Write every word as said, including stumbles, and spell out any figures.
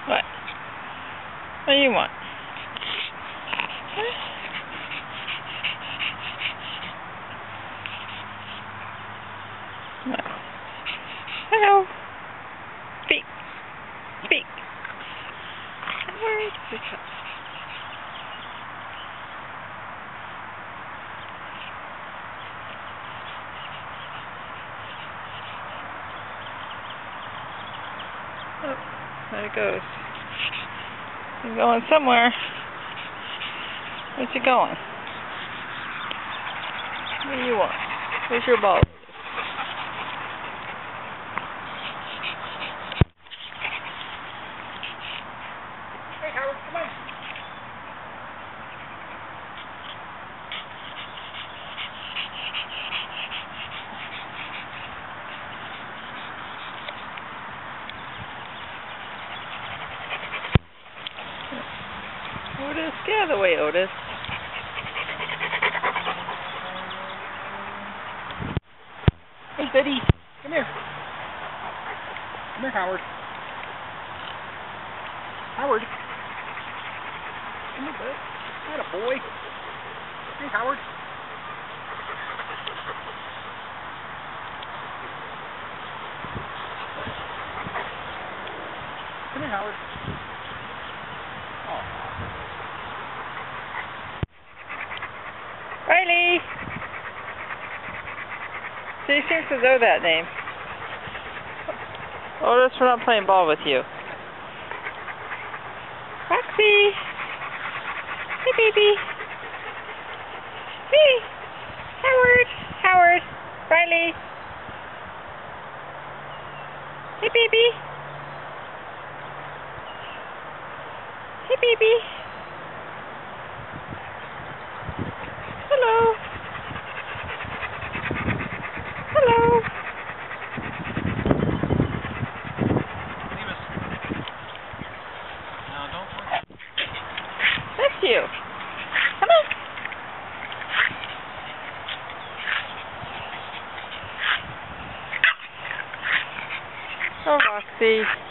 What? What do you want? What? Hello. Speak. Speak. Howard. Good job. Oh, there it goes. You're going somewhere. Where's it going? What do you want? Where's your ball? Hey, Howard, come on. Otis, get out of the way, Otis. Hey, Betty, come here. Come here, Howard. Howard. Come here, bud. Atta boy. Hey, Howard. Come here, Howard. Oh. Riley! She seems to know that name. Otis, we're not playing ball with you. Roxy! Hey, baby! Hey! Howard! Howard! Riley! Hey, baby! Hey, baby! Hello! Hello! No, don't forget. That's you. Come on. Oh, Roxy.